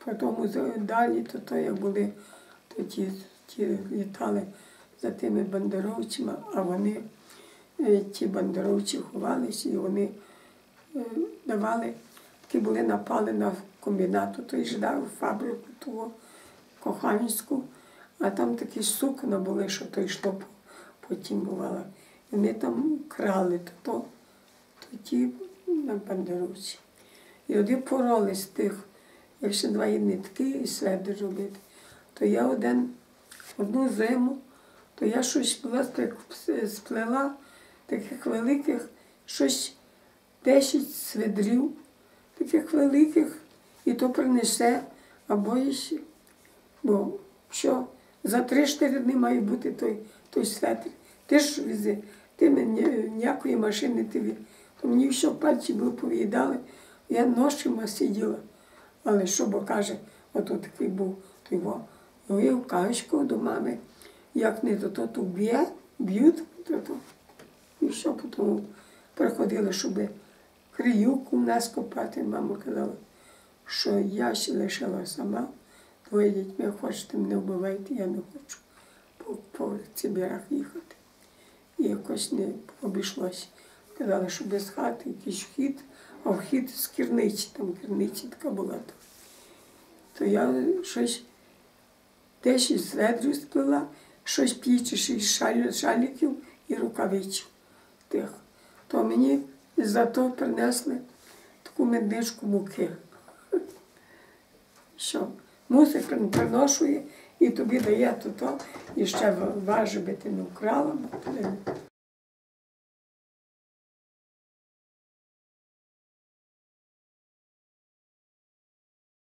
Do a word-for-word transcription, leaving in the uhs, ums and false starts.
Потім далі, то, то як були, то ті, ті літали за тими бандеровцями, а вони, ті бандеровці ховалися, і вони давали, такі були, напали на комбінату, той ждав фабрику того Коханівську, а там такі сукна були, що то йшло потім бувало. І вони там крали то, то, то ті на бандеровці. І один пороли з тих, як ще два нитки і сведи робити. То я один, одну зиму, то я щось сплела, таких великих, щось десять свидрів, таких великих, і то принесе, а боїшся, бо що, за три-чотири дні має бути той, той светр. Ти ж вези, ти мені ніякої машини, ти, то мені все пальці були пов'їдали, я ночима сиділа. Але що, бо каже, ото такий був, то його, його я в кашку до мами, як не то, то, то б'є, б'ють, то, то. І що, потім приходили, щоб криюку в нас копати. Мама казала, що я ще лишила сама, двоє дітьми, хочете мене вбивайте, я не хочу по, по Сибірах їхати. І якось не обійшлося. Казали, що без хати якийсь вхід, а вхід з керниці, там керниця така була. То, то я щось десять сведрів сплела, щось п'ять шість шаліків і рукавичів тих. То мені зато принесли таку медничку муки. Що, мусить приношує і тобі дає то-то, і ще важить, би ти не вкрала.